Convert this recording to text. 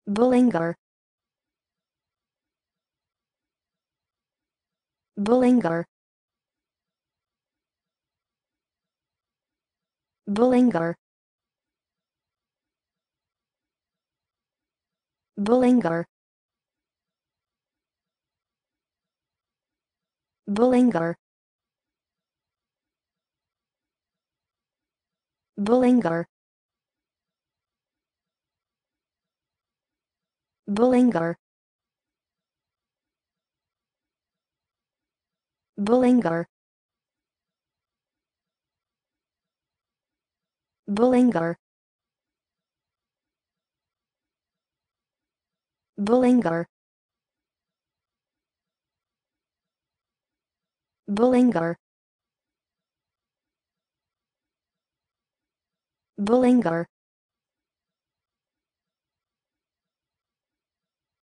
Bullinger. Bullinger. Bullinger. Bullinger. Bullinger. Bullinger. Bullinger. Bullinger. Bullinger. Bullinger. Bullinger. Bullinger.